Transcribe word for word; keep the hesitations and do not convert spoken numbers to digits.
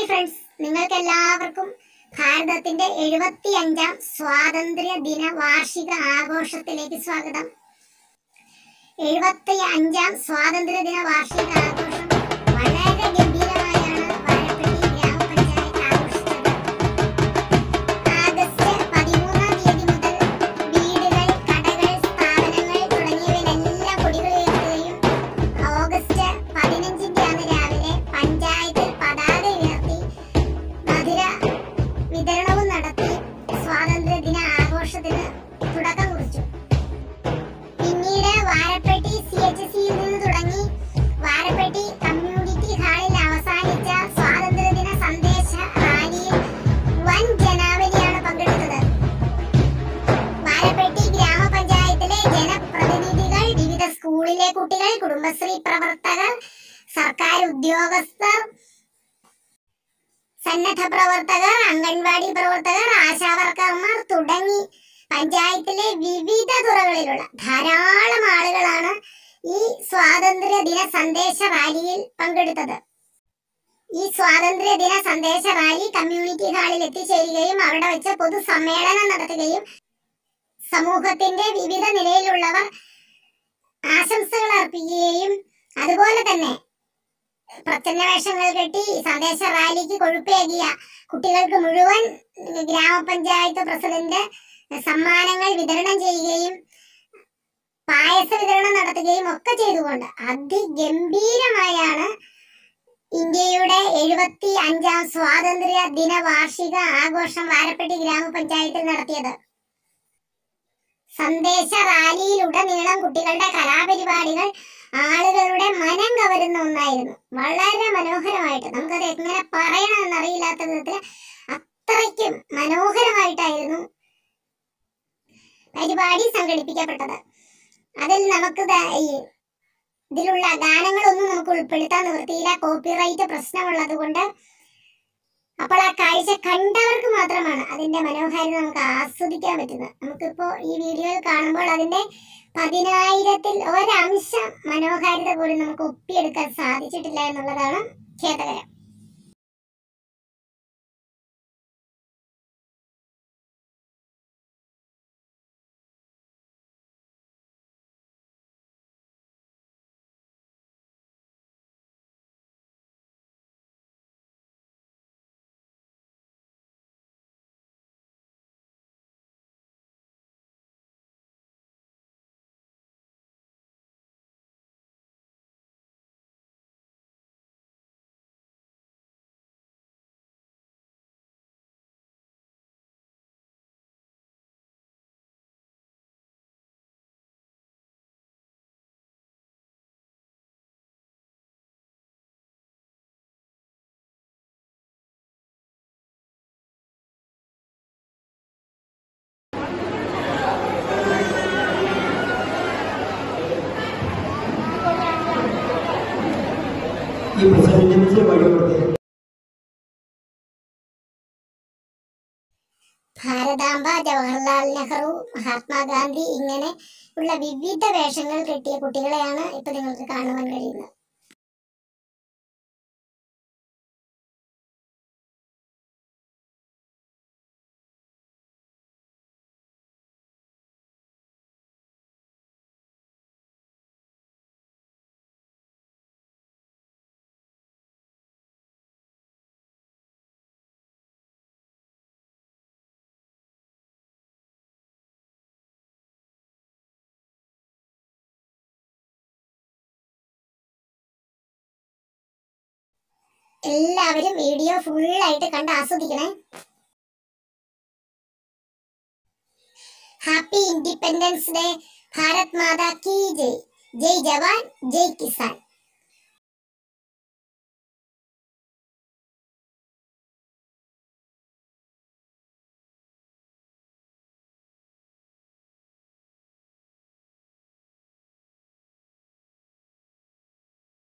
Friends, നിങ്ങൾക്കെല്ലാവർക്കും ഭാരതത്തിന്റെ എഴുപത്തി അഞ്ചാം സ്വാതന്ത്ര്യ ദിന വാർഷിക ആഘോഷത്തിലേക്ക് സ്വാഗതം. എഴുപത്തി അഞ്ചാം സ്വാതന്ത്ര്യ ദിന വാർഷിക ആഘോഷം വളരെ ഗംഭീരമായാണ് വാഴപ്പള്ളി ഗ്രാമപഞ്ചായത്ത് ആഘോഷിച്ചത്. ആഗസ്റ്റ് പതിമൂന്നാം തീയതി മുതൽ വീടുകൾ, കടകൾ, സ്ഥാപനങ്ങൾ തുടങ്ങിയവയിലെല്ലാം കൊടികൾ ഉയർത്തുകയും ഓഗസ്റ്റ് പതിനഞ്ചിന്റെ അന്ന് രാവിലെ പഞ്ചായത്തിൽ പതാക ഉയർത്തി മധുര വിതരണവും നടത്തി സ്വാതന്ത്ര്യ ദിന ആഘോഷത്തിന് തുടക്കം കുറിച്ചു. പിന്നീട് വാഴപ്പെട്ടി സി എച്ച് സിയിൽ നിന്ന് തുടങ്ങി വാഴപ്പെട്ടി കമ്മ്യൂണിറ്റി ഹാളിൽ അവസാനിച്ച സ്വാതന്ത്ര്യ ദിന സന്ദേശ റാലിയിൽ വൻ ജനാവലിയാണ് പങ്കെടുത്തത്. വാഴപ്പെട്ടി ഗ്രാമപഞ്ചായത്തിലെ ജനപ്രതിനിധികൾ, വിവിധ സ്കൂളിലെ കുട്ടികൾ, കുടുംബശ്രീ പ്രവർത്തകർ, സർക്കാർ ഉദ്യോഗസ്ഥർ, സന്നദ്ധ പ്രവർത്തകർ, അംഗൻവാടി പ്രവർത്തകർ, ആശാവർക്കർമാർ തുടങ്ങി പഞ്ചായത്തിലെ വിവിധ തുറകളിലുള്ള ധാരാളം ആളുകളാണ് ഈ സ്വാതന്ത്ര്യ ദിന സന്ദേശ റാലിയിൽ പങ്കെടുത്തത്. ഈ സ്വാതന്ത്ര്യ ദിന സന്ദേശ റാലി കമ്മ്യൂണിറ്റി ഹാളിൽ എത്തിച്ചേരുകയും അവിടെ വെച്ച് പൊതുസമ്മേളനം നടത്തുകയും സമൂഹത്തിന്റെ വിവിധ നിലയിലുള്ളവർ ആശംസകൾ അർപ്പിക്കുകയും അതുപോലെ തന്നെ പ്രച്ഛന്ന വേഷങ്ങൾ കെട്ടി സന്ദേശ റാലിക്ക് കൊഴുപ്പേകിയ കുട്ടികൾക്ക് മുഴുവൻ ഗ്രാമപഞ്ചായത്ത് പ്രസിഡന്റ് സമ്മാനങ്ങൾ വിതരണം ചെയ്യുകയും പായസ വിതരണം നടത്തുകയും ഒക്കെ ചെയ്തുകൊണ്ട് അതിഗംഭീരമായാണ് ഇന്ത്യയുടെ എഴുപത്തി അഞ്ചാം സ്വാതന്ത്ര്യ ദിന വാർഷിക ആഘോഷം വാഴപ്പെട്ടി ഗ്രാമപഞ്ചായത്തിൽ നടത്തിയത്. സന്ദേശ റാലിയിലുടനീളം കുട്ടികളുടെ കലാപരിപാടികൾ ആളുകളുടെ മനം കവരുന്ന ഒന്നായിരുന്നു. വളരെ മനോഹരമായിട്ട്, നമുക്കത് എങ്ങനെ പറയണമെന്നറിയില്ലാത്ത വിധത്തിൽ അത്രയ്ക്കും മനോഹരമായിട്ടായിരുന്നു പരിപാടി സംഘടിപ്പിക്കപ്പെട്ടത്. അതിൽ നമുക്ക് ഇതിലുള്ള ഗാനങ്ങളൊന്നും നമുക്ക് ഉൾപ്പെടുത്താൻ നിവൃത്തിയില്ല, കോപ്പിറൈറ്റ് പ്രശ്നമുള്ളത് കൊണ്ട്. അപ്പോൾ ആ കാഴ്ച കണ്ടവർക്ക് മാത്രമാണ് അതിന്റെ മനോഹാരിത നമുക്ക് ആസ്വദിക്കാൻ പറ്റുന്നത്. നമുക്കിപ്പോ ഈ വീഡിയോയിൽ കാണുമ്പോൾ അതിന്റെ പതിനായിരത്തിൽ ഒരംശം മനോഹാരിത പോലും നമുക്ക് ഒപ്പിയെടുക്കാൻ സാധിച്ചിട്ടില്ല എന്നുള്ളതാണ് ഖേദകരം. ഭാരതാംബ, ജവഹർലാൽ നെഹ്റു, മഹാത്മാഗാന്ധി ഇങ്ങനെ ഉള്ള വിവിധ വേഷങ്ങൾ കെട്ടിയ കുട്ടികളെയാണ് ഇപ്പൊ നിങ്ങൾക്ക് കാണുവാൻ കഴിയുന്നത്. എല്ലാവരും വീഡിയോ ഫുള്ളായിട്ട് കണ്ട് ആസ്വദിക്കണേ. Happy independence day. ഭാരത് മാതാ കി ജയ്. ജയ് ജവാൻ, ജയ് കിസാൻ.